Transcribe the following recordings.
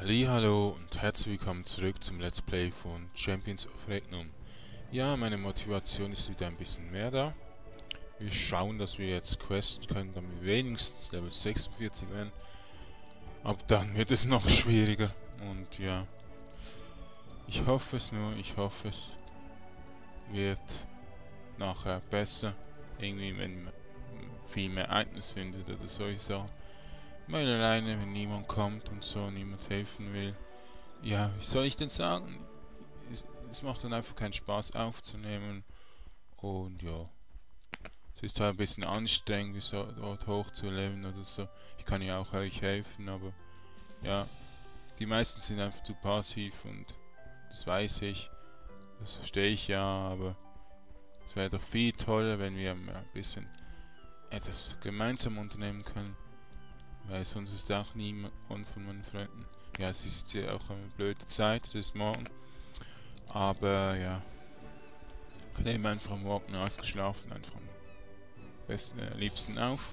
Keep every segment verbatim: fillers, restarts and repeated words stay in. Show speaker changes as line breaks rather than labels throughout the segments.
Hallihallo und herzlich willkommen zurück zum Let's Play von Champions of Regnum. Ja, meine Motivation ist wieder ein bisschen mehr da. Wir schauen, dass wir jetzt questen können, damit wir wenigstens Level sechsundvierzig werden. Aber dann wird es noch schwieriger. Und ja, ich hoffe es nur, ich hoffe es wird nachher besser. Irgendwie, wenn man viel mehr Items findet oder solche Sachen. Weil alleine, wenn niemand kommt und so, niemand helfen will. Ja, wie soll ich denn sagen? Es, es macht dann einfach keinen Spaß aufzunehmen. Und ja, es ist halt ein bisschen anstrengend, so dort hochzuleben oder so. Ich kann ja auch euch helfen, aber ja, die meisten sind einfach zu passiv und das weiß ich. Das verstehe ich ja, aber es wäre doch viel toller, wenn wir ein bisschen etwas gemeinsam unternehmen können. Weil sonst ist auch niemand von meinen Freunden. Ja, es ist ja auch eine blöde Zeit, es ist morgen. Aber ja, ich nehme einfach morgen ausgeschlafen, einfach am besten, äh, liebsten auf.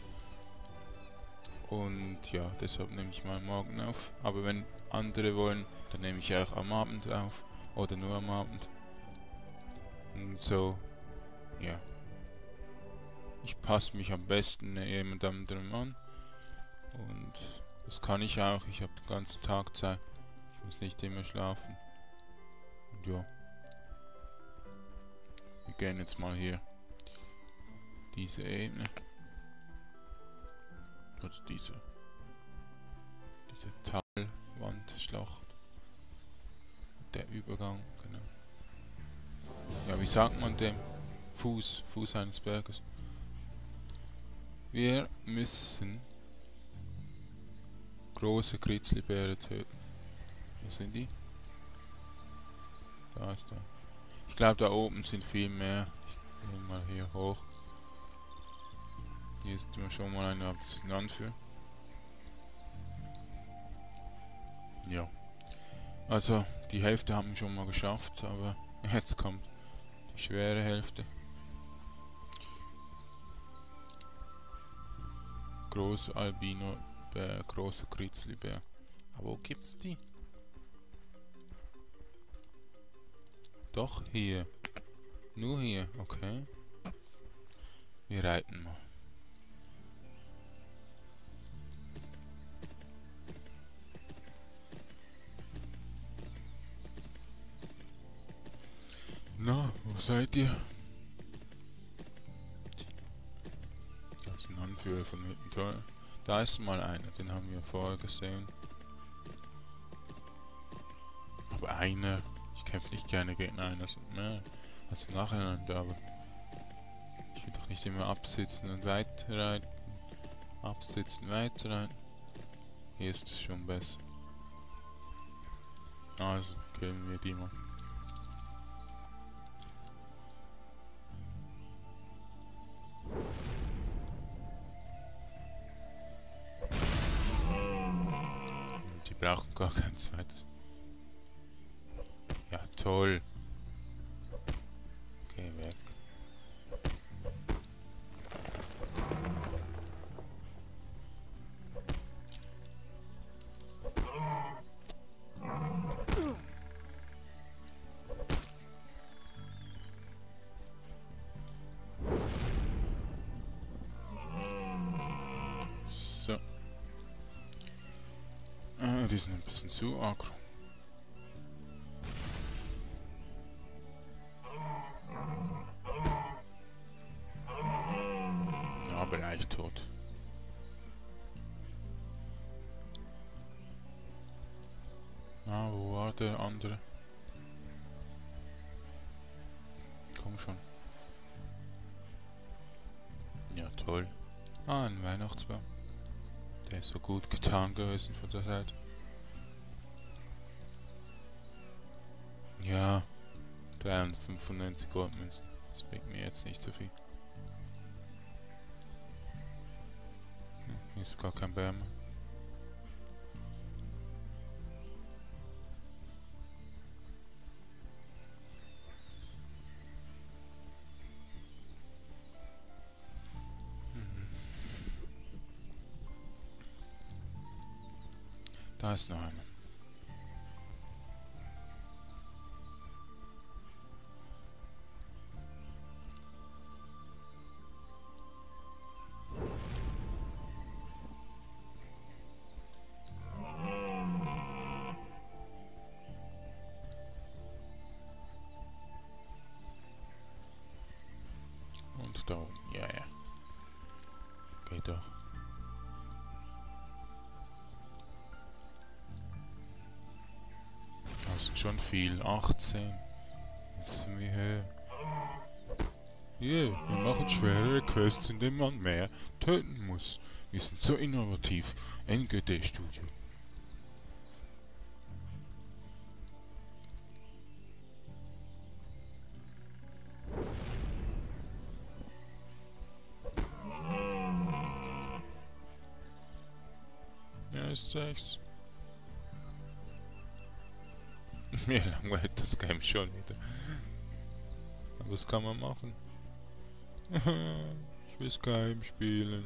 Und ja, deshalb nehme ich mal morgen auf. Aber wenn andere wollen, dann nehme ich auch am Abend auf. Oder nur am Abend. Und so, ja. Ich passe mich am besten jemand anderem an. Und das kann ich auch. Ich habe den ganzen Tag Zeit. Ich muss nicht immer schlafen. Und ja. Wir gehen jetzt mal hier diese Ebene. Oder diese. Diese Talwandschlacht. Der Übergang, genau. Ja, wie sagt man dem? Fuß. Fuß eines Berges. Wir müssen große Grizzlybären töten. Wo sind die? Da ist er. Ich glaube, da oben sind viel mehr. Ich gehe mal hier hoch. Hier ist schon mal eine, aber das ist ein Anführer. Ja. Also, die Hälfte haben wir schon mal geschafft, aber jetzt kommt die schwere Hälfte. Große Albino Bär, großer Grizzlybär. Aber wo gibt's die? Doch hier. Nur hier, okay. Wir reiten mal. Na, wo seid ihr? Das ist ein Anführer von hinten. Da ist mal einer, den haben wir vorher gesehen. Aber einer, ich kämpfe nicht gerne gegen einen, also, ne, also nacheinander, aber ich will doch nicht immer absitzen und weiterreiten. Absitzen, weiterreiten. Hier ist es schon besser. Also, killen wir die mal. Die brauchen gar kein zweites. Ja, toll. Geh weg. So. Ah, die sind ein bisschen zu aggro. Aber leicht tot. Ah, wo war der andere? Komm schon. Ja, toll. Ah, ein Weihnachtsbaum. Der ist so gut getan gewesen von der Seite. Ja, dreihundertfünfundneunzig Goldmünzen. Das bringt mir jetzt nicht so viel. Hm, hier ist gar kein Bär mehr. Da ist noch einer. Ach, da oben. Ja, ja. Geht doch. Das sind schon viel. achtzehn. Jetzt sind wir höher. Yeah, wir machen schwerere Quests, indem man mehr töten muss. Wir sind so innovativ. N G D Studio. Ja, ist sechs. Mir langweilt das Game schon wieder. Aber was kann man machen? Ich will Skyrim spielen.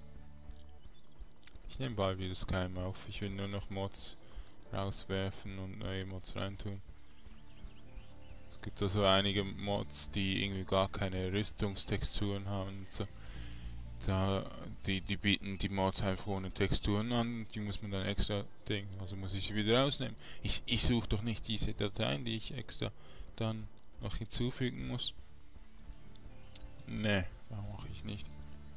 Ich nehme bald wieder Skyrim auf. Ich will nur noch Mods rauswerfen und neue Mods reintun. Es gibt also einige Mods, die irgendwie gar keine Rüstungstexturen haben und so. Da, die, die bieten die Mods einfach ohne Texturen an, die muss man dann extra Ding, also muss ich sie wieder rausnehmen. Ich, ich suche doch nicht diese Dateien, die ich extra dann noch hinzufügen muss. Ne, mache ich nicht.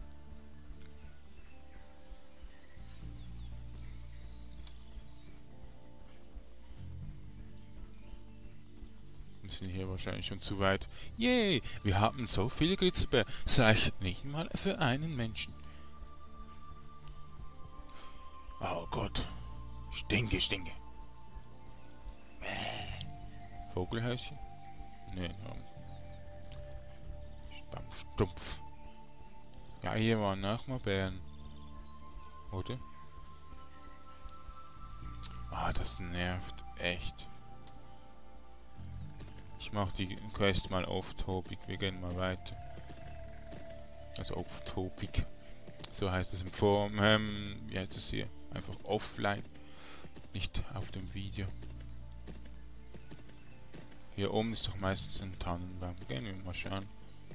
Wir sind hier wahrscheinlich schon zu weit. Yay, wir haben so viele Gritzebär. Das reicht nicht mal für einen Menschen. Oh Gott. Stinke, stinke. Vogelhäuschen? Nee, no. Stumpf, stumpf. Ja, hier waren auch mal Bären. Oder? Ah, das nervt echt. Ich mach die Quest mal off-topic, wir gehen mal weiter. Also off-topic. So heißt es im Forum. Ähm, wie heißt es hier? Einfach offline. Nicht auf dem Video. Hier oben ist doch meistens ein Tannenbaum. Gehen wir mal schauen.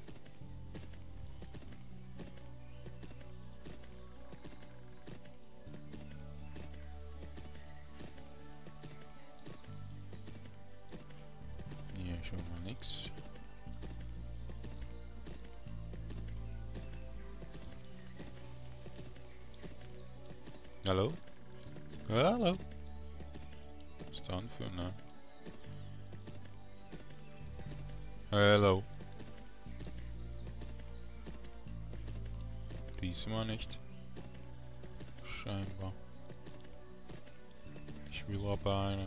Hier schon mal nix. Hallo? Hallo? Was ist da für ne? Hallo? Diesmal nicht. Scheinbar. Ich will aber einen.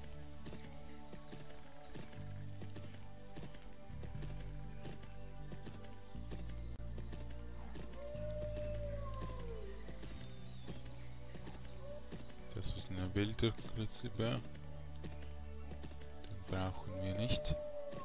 Das ist eine wilde Grizzlybär. Den brauchen wir nicht.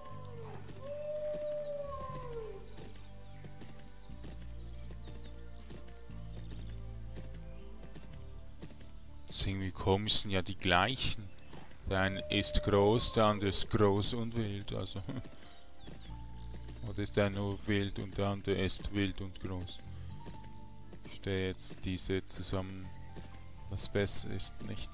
Das ist irgendwie komisch, sind ja die gleichen. Der eine ist groß, der andere ist groß und wild, also. Oder ist der nur wild und der andere ist wild und groß? Ich stehe jetzt diese zusammen. Was besser ist nicht.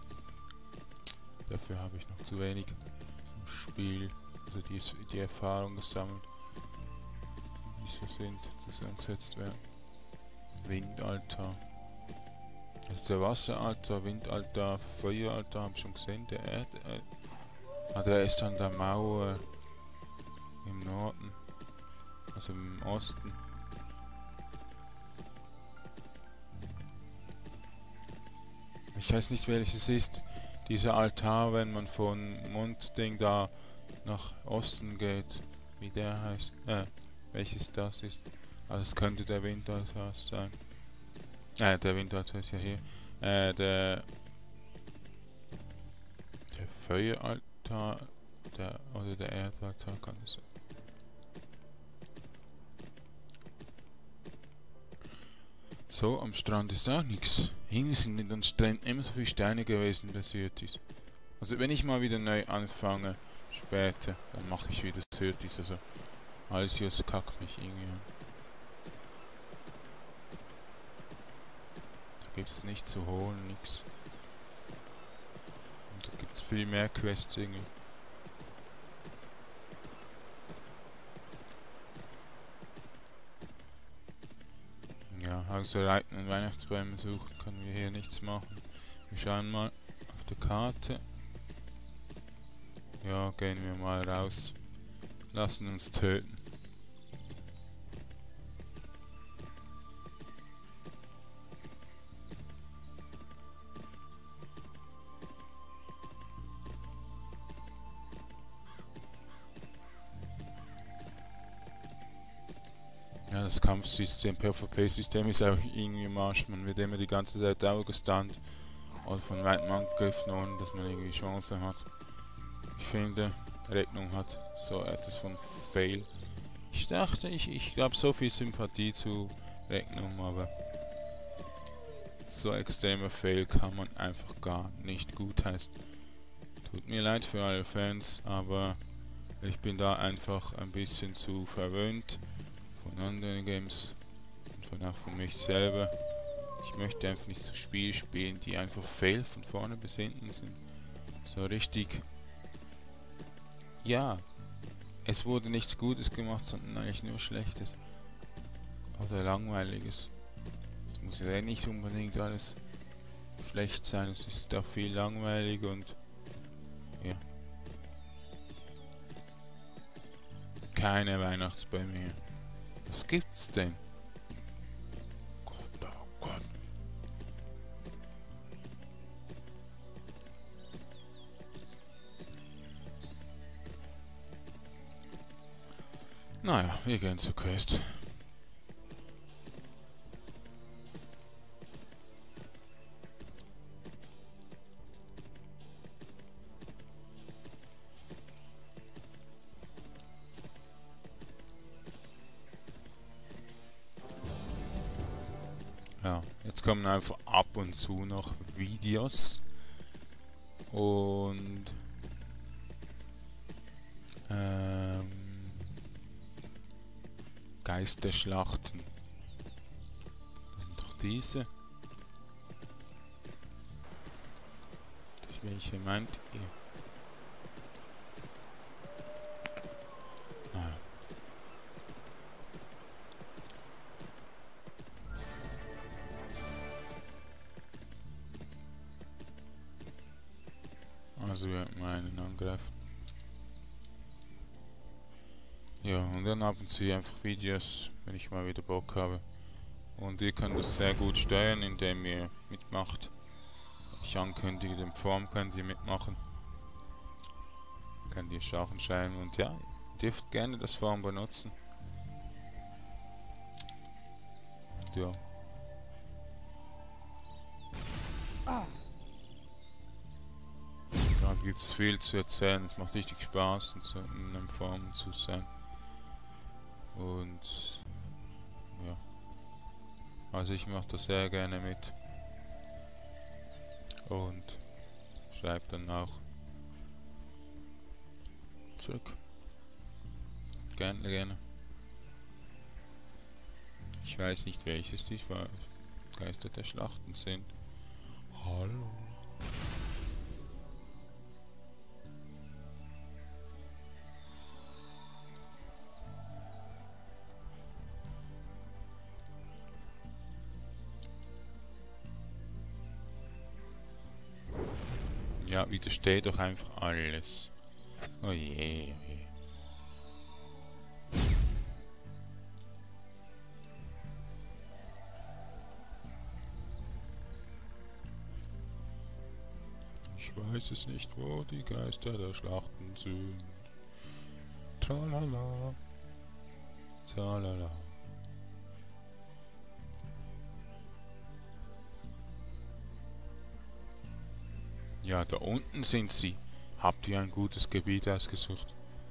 Dafür habe ich noch zu wenig im Spiel, also die, die Erfahrung gesammelt, wie die so sind, zusammengesetzt werden. Windaltar. Also der Wasseraltar, Windaltar, Feueraltar habe ich schon gesehen. Der Erd, äh, ah, der ist an der Mauer im Norden, also im Osten. Ich weiß nicht, welches es ist, dieser Altar, wenn man von Mondding da nach Osten geht, wie der heißt, äh, welches das ist. Also es könnte der Windaltar sein. Äh, der Windaltar ist ja hier. Äh, der, der Feueraltar, der, oder der Erdaltar kann es sein. So, am Strand ist auch nichts. Irgendwie sind in den Stränden immer so viele Steine gewesen bei Syrtis. Also wenn ich mal wieder neu anfange, später, dann mache ich wieder Syrtis. Also alles hier kackt mich irgendwie an. Da gibt es nichts zu holen, nichts. Und da gibt es viel mehr Quests irgendwie. Außer Reiten und Weihnachtsbäume suchen können wir hier nichts machen. Wir schauen mal auf der Karte. Ja, gehen wir mal raus. Lassen uns töten. Ja, das Kampfsystem, PvP-System ist auch irgendwie im Arsch. Man wird immer die ganze Zeit outgestunt oder von weitem angegriffen, ohne dass man irgendwie Chance hat. Ich finde, Rechnung hat so etwas von Fail. Ich dachte, ich, ich glaube so viel Sympathie zu Rechnung, aber so extremer Fail kann man einfach gar nicht gutheißen. Tut mir leid für alle Fans, aber ich bin da einfach ein bisschen zu verwöhnt von anderen Games und von auch von mich selber. Ich möchte einfach nicht so Spiele spielen, die einfach Fail von vorne bis hinten sind. So richtig. Ja, es wurde nichts Gutes gemacht, sondern eigentlich nur Schlechtes. Oder Langweiliges. Es muss ja nicht unbedingt alles schlecht sein, es ist auch viel langweilig und ja. Keine Weihnachtsbäume mehr. Was gibt's denn? Gott, oh Gott. Naja, wir gehen zur Quest. Ja, jetzt kommen einfach ab und zu noch Videos und ähm, Geisterschlachten. Das sind doch diese. Das welche meint ihr? Ah. Also wir meinen angreifen. Ja, und dann ab und zu einfach Videos, wenn ich mal wieder Bock habe. Und ihr könnt das sehr gut steuern, indem ihr mitmacht. Ich ankündige, den Form könnt ihr mitmachen. Könnt ihr Schachen schreiben und ja, ihr dürft gerne das Form benutzen. Und ja. Da gibt es viel zu erzählen, es macht richtig Spaß, in so einem Form zu sein. Und ja, also ich mache das sehr gerne mit und schreibe dann auch zurück. Gerne, gerne. Ich weiß nicht, welches die Geister der Schlachten sind. Hallo. Ja, widersteht doch einfach alles. Oh je, oh je. Ich weiß es nicht, wo die Geister der Schlachten sind. Tralala. Tralala. Ja, da unten sind sie. Habt ihr ein gutes Gebiet ausgesucht?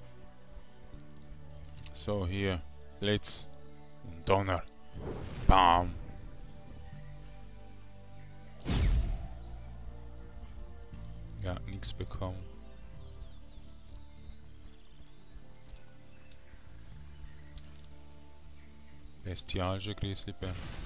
So, hier. Blitz. Und Donner. Bam. Ja, nichts bekommen. Bestialische Grizzlybär.